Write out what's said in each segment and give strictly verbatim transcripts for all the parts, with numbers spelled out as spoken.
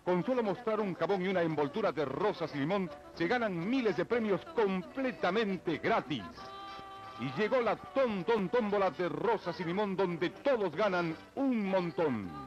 Con solo mostrar un jabón y una envoltura de rosas y limón, se ganan miles de premios completamente gratis. Y llegó la Ton Ton Tómbola de rosas y limón, donde todos ganan un montón.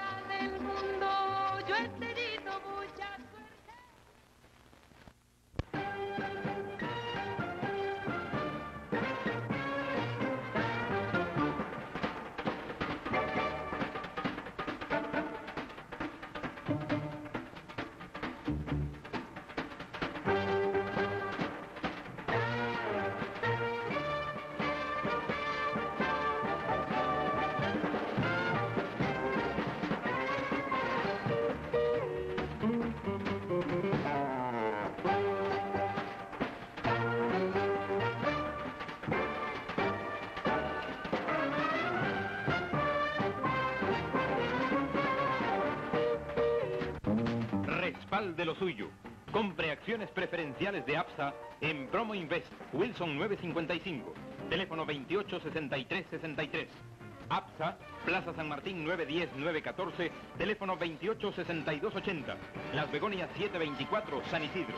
De lo suyo. Compre acciones preferenciales de APSA en Promo Invest, Wilson nueve cincuenta y cinco, teléfono veintiocho sesenta y tres sesenta y tres. APSA, Plaza San Martín nueve diez nueve catorce, teléfono veintiocho sesenta y dos ochenta. Las Begonias siete veinticuatro, San Isidro.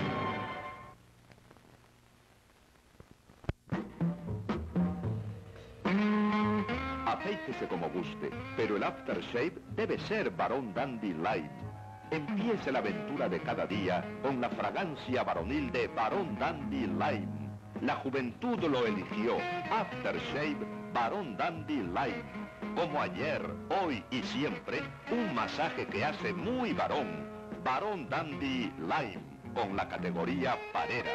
Afeítese como guste, pero el aftershave debe ser Barón Dandy Light. Empiece la aventura de cada día con la fragancia varonil de Barón Dandy Lime. La juventud lo eligió. Aftershave Barón Dandy Lime. Como ayer, hoy y siempre, un masaje que hace muy varón. Barón Dandy Lime, con la categoría parera.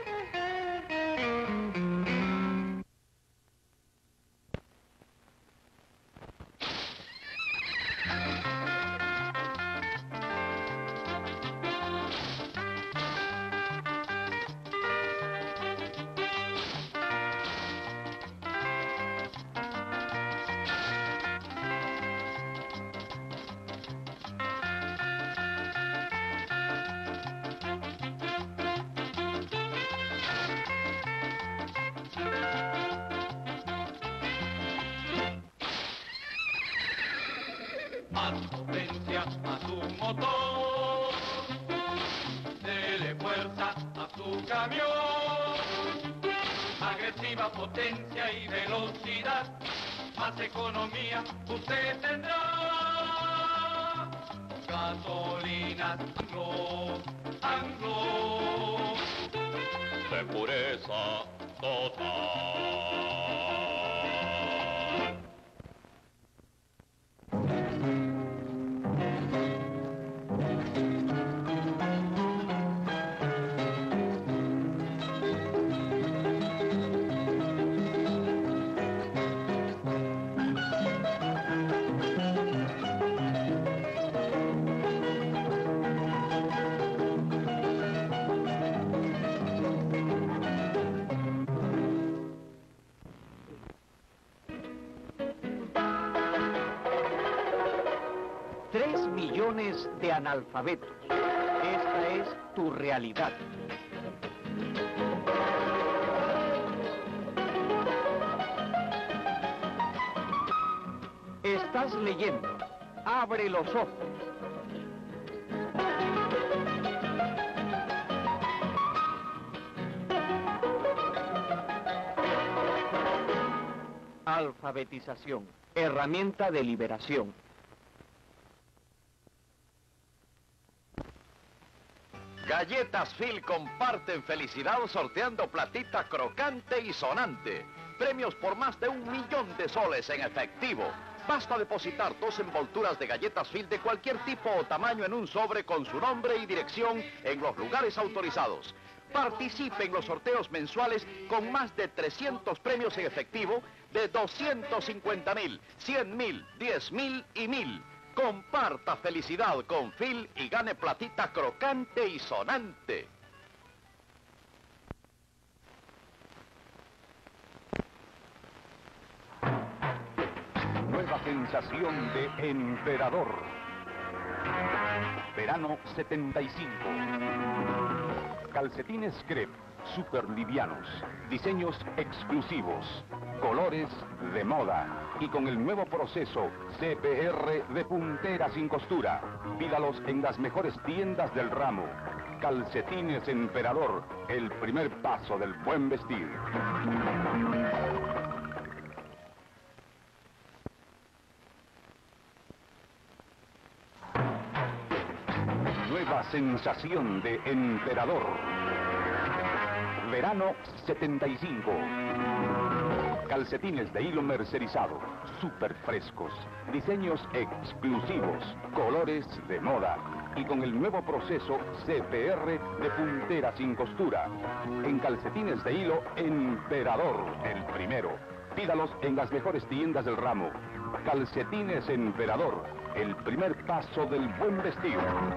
Más potencia a su motor, dele fuerza a su camión, agresiva potencia y velocidad, más economía usted tendrá. Gasolina Anglo, Anglo, de pureza total. Tres millones de analfabetos. Esta es tu realidad. Estás leyendo. Abre los ojos. Alfabetización. Herramienta de liberación. Galletas Phil comparten felicidad sorteando platita crocante y sonante. Premios por más de un millón de soles en efectivo. Basta depositar dos envolturas de galletas Phil de cualquier tipo o tamaño en un sobre con su nombre y dirección en los lugares autorizados. Participe en los sorteos mensuales con más de trescientos premios en efectivo de doscientos cincuenta mil, cien mil, diez mil y mil. Comparta felicidad con Phil y gane platita crocante y sonante. Nueva sensación de Emperador. Verano setenta y cinco. Calcetines crepe, super livianos, diseños exclusivos, colores de moda y con el nuevo proceso C P R de puntera sin costura. Pídalos en las mejores tiendas del ramo. Calcetines Emperador, el primer paso del buen vestir. Nueva sensación de Emperador. Verano setenta y cinco. Calcetines de hilo mercerizado, súper frescos, diseños exclusivos, colores de moda y con el nuevo proceso C P R de puntera sin costura. En calcetines de hilo Emperador, el primero. Pídalos en las mejores tiendas del ramo. Calcetines Emperador, el primer paso del buen vestir.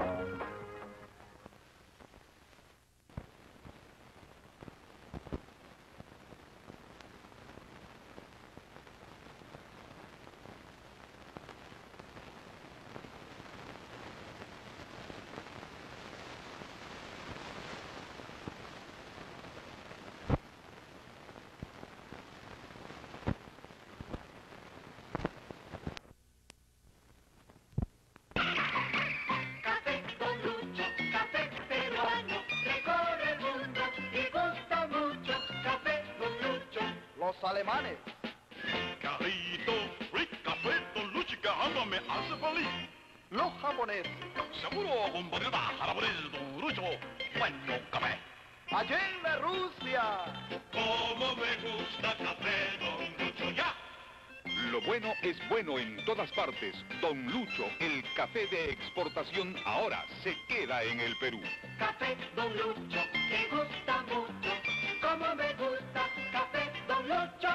Alemanes. Carrito, Rick, café, Don Luchi, caramba, me hace feliz. Los japoneses. Seguro, compadre, japonés, Don Lucho, bueno café. Allá en la Rusia. Como me gusta café, Don Lucho, ya. Lo bueno es bueno en todas partes. Don Lucho, el café de exportación, ahora se queda en el Perú. Café Don Lucho, que gusta mucho. Como me gusta café Don Lucho.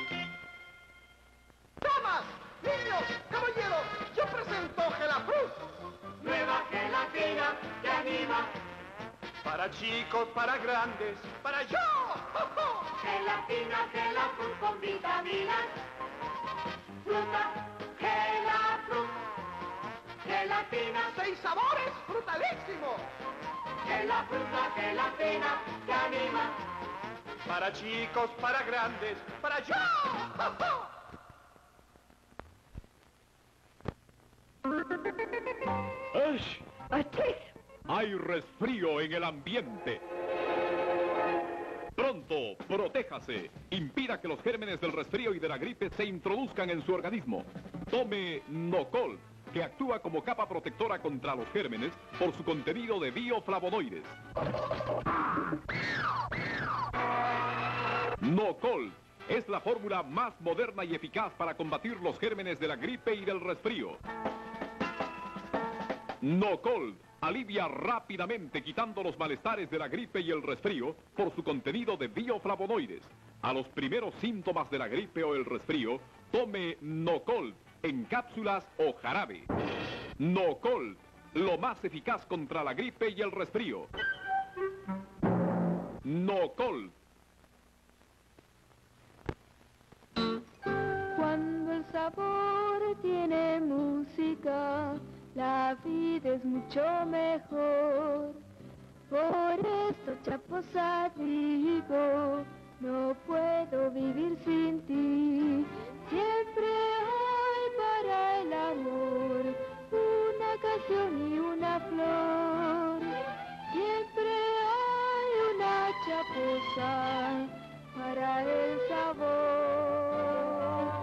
¡Damas, niños, caballeros! Yo presento Gelafruz. Nueva gelatina que anima. Para chicos, para grandes, para yo. Gelatina, Gelafruz con vitaminas. Fruta, Gelafruz. Gelatina, Seis sabores, brutalísimo. la fruta, gelatina que anima. Para chicos, para grandes, para yo. ¡Ash! Hay resfrío en el ambiente. Pronto, protéjase. Impida que los gérmenes del resfrío y de la gripe se introduzcan en su organismo. Tome Nocol, que actúa como capa protectora contra los gérmenes por su contenido de bioflavonoides. Nocol es la fórmula más moderna y eficaz para combatir los gérmenes de la gripe y del resfrío. Nocol alivia rápidamente quitando los malestares de la gripe y el resfrío por su contenido de bioflavonoides. A los primeros síntomas de la gripe o el resfrío, tome Nocol en cápsulas o jarabe. Nocol, lo más eficaz contra la gripe y el resfrío. Nocol. Cuando el sabor tiene música, la vida es mucho mejor. Por esto, Chaposa, digo, no puedo vivir sin ti. Siempre hay para el amor una canción y una flor. Siempre hay una chaposa para el sabor.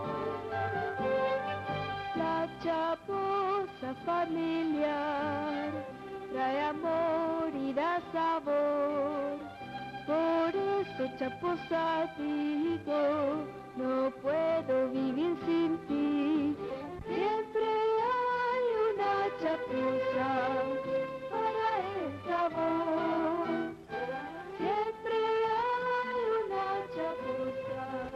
La chaposa familiar trae amor y da sabor. Por eso, Chaposa, digo, no puedo vivir sin ti. Siempre hay una chaposa para el sabor. Siempre hay una chaposa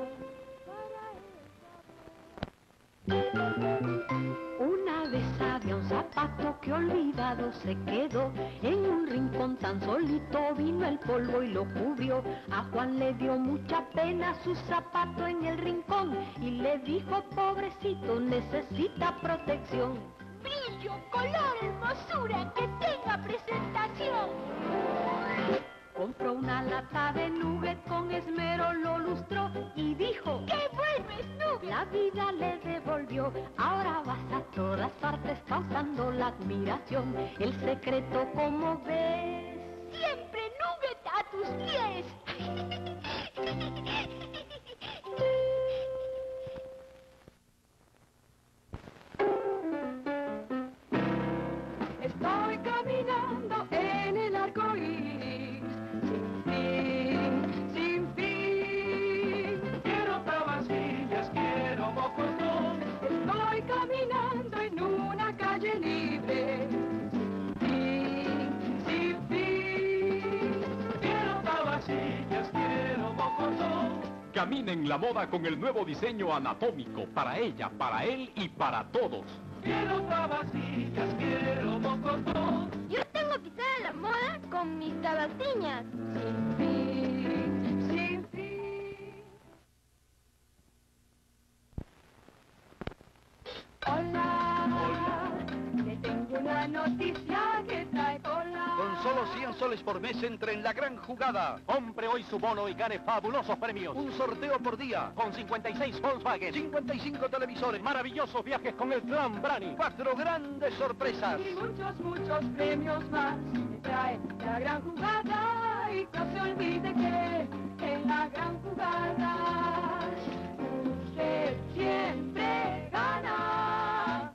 para el sabor. Una vez había un zapato que olvidado se quedó. En un rincón tan solito vino el polvo y lo cubrió. A Juan le dio mucha pena su zapato en el rincón y le dijo, pobrecito, necesita protección. Brillo, color, hermosura, que tenga presentación. Compró una lata de nugget, con esmero lo lustró y dijo, ¡qué bueno es nugget! La vida le devolvió. Ahora vas a todas partes causando la admiración. El secreto, como ves, siempre nubes a tus pies. Estoy caminando en el arco iris, sin fin, sin fin. Quiero tabacillas, quiero mocos dos. Estoy caminando en una calle libre, sin fin, sin fin. Quiero tabacillas, quiero mocos dos. Caminen la moda con el nuevo diseño anatómico para ella, para él y para todos. Quiero tabacillas, quiero mocos dos. Yo tengo pisada la moda con mis tabaciñas. Sin fin, sin fin. Hola, hola, le tengo una noticia que trae cola. Con solo cien soles por mes entre en la gran jugada. Compre hoy su bono y gane fabulosos premios. Un sorteo por día. Con cincuenta y seis Volkswagen. cincuenta y cinco televisores. Maravillosos viajes con el Plan Brani. Cuatro grandes sorpresas. Y muchos, muchos premios más me trae la gran jugada. Y no se olvide que en la gran jugada usted siempre gana.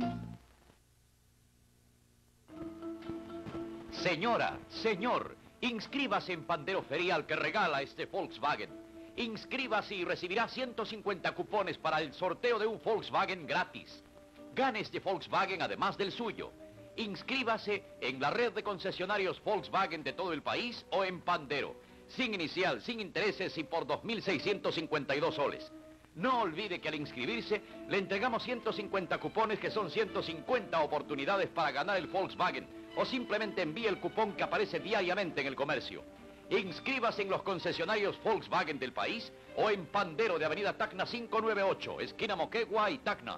Señora, señor, inscríbase en Pandero Ferial que regala este Volkswagen. Inscríbase y recibirá ciento cincuenta cupones para el sorteo de un Volkswagen gratis. Gane este Volkswagen además del suyo. Inscríbase en la red de concesionarios Volkswagen de todo el país o en Pandero. Sin inicial, sin intereses y por dos mil seiscientos cincuenta y dos soles. No olvide que al inscribirse le entregamos ciento cincuenta cupones que son ciento cincuenta oportunidades para ganar el Volkswagen. O simplemente envíe el cupón que aparece diariamente en el comercio. Inscríbase en los concesionarios Volkswagen del país o en Pandero de Avenida Tacna quinientos noventa y ocho, esquina Moquegua y Tacna.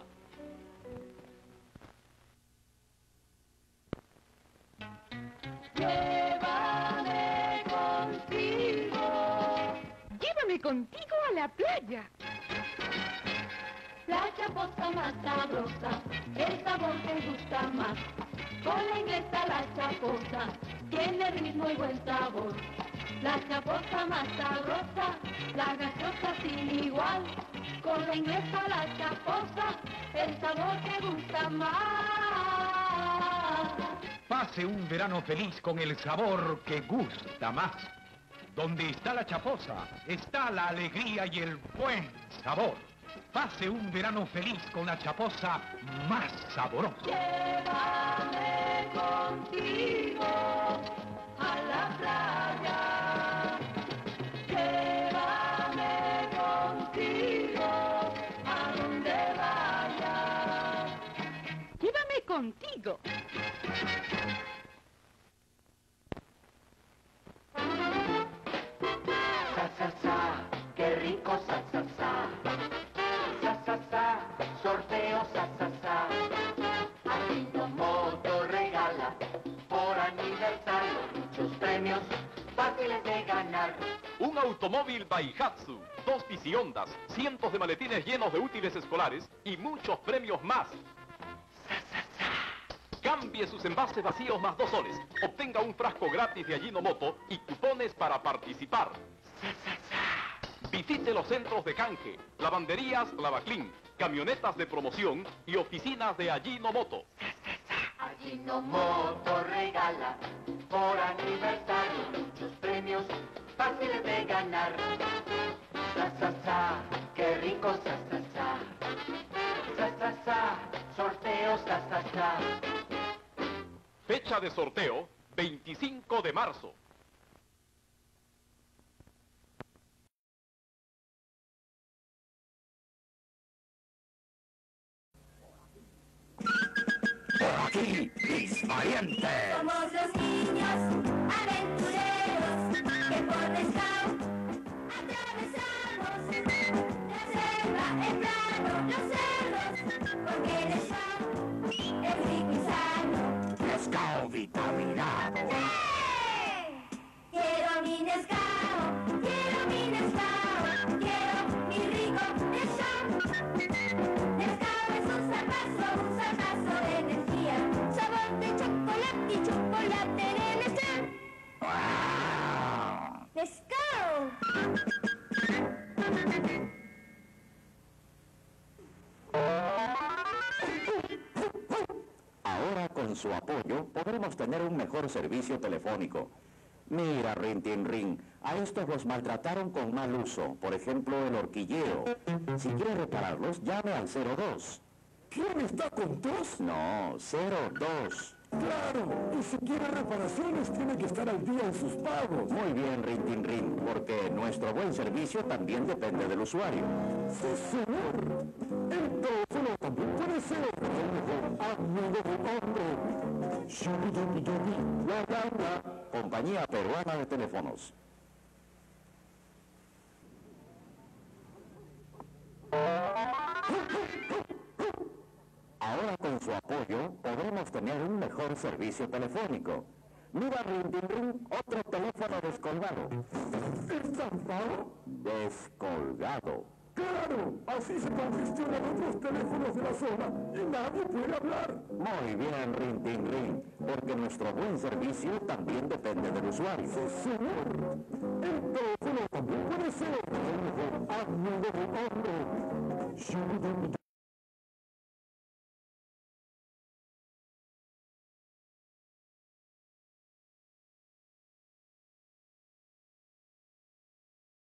Llévame contigo. Llévame contigo a la playa. La chapoza más sabrosa, el sabor que gusta más. Con la inglesa la chapoza, tiene ritmo y buen sabor. La chapoza más sabrosa, la gaseosa sin igual. Con la inglesa la chapoza, el sabor que gusta más. Pase un verano feliz con el sabor que gusta más. Donde está la chapoza, está la alegría y el buen sabor. Pase un verano feliz con la chapoza más saborosa. Llévame contigo a la playa. Llévame contigo a donde vayas. Llévame contigo. Sa, sa, sa, qué rico sa, sa, sa. Sa, sa, sa, sorteo sa, sa, sa. Ajinomoto regala por aniversario muchos premios fáciles de ganar. Un automóvil Daihatsu, dos biciondas, cientos de maletines llenos de útiles escolares y muchos premios más. Cambie sus envases vacíos más dos soles. Obtenga un frasco gratis de Ajinomoto y cupones para participar. Visite los centros de canje, lavanderías Lavaclean, camionetas de promoción y oficinas de Ajinomoto. Ajinomoto regala por aniversario muchos premios fáciles de ganar. Sa, sa, sa, qué rico sa, sa, sa. Sa, sa, sa, sorteo sa, sa, sa. Fecha de sorteo, veinticinco de marzo. Por aquí, mis valientes. Somos los niños aventureros que por Scout atravesamos la selva, el prado, los cerros, porque el Scout es rico y sano. Scout vitaminado. ¡Sí! Quiero mi Nescau, quiero mi Nescau, quiero mi rico Nescau. apoyo podremos tener un mejor servicio telefónico. Mira, Rin Tin Rin, a estos los maltrataron con mal uso, por ejemplo, el horquilleo. Si quiere repararlos, llame al cero dos. ¿Quién está con tos? No, cero dos. Claro, y si quiere reparaciones tiene que estar al día en sus pagos. Muy bien, Rin Tin Rin, porque nuestro buen servicio también depende del usuario. Sí, señor. El teléfono también puede ser el mejor amigo del hombre. Shubi dubi dubi, la gana. Compañía Peruana de Teléfonos. Ahora con su apoyo podremos tener un mejor servicio telefónico. Mira, Rin Tin Rin, otro teléfono descolgado. ¿Estampado? Descolgado. Claro, así se congestionan otros teléfonos de la zona y nadie puede hablar. Muy bien, Rin Tin Rin, porque nuestro buen servicio también depende del usuario. Sí, señor. El teléfono también puede ser el mejor amigo del hombre.